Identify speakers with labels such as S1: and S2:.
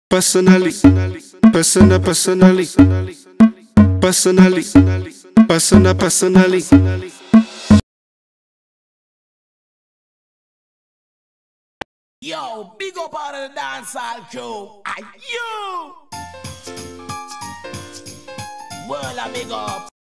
S1: Personally, personally, personally.
S2: Yo, big up out of the dancehall crew. Are you? Well, a big up.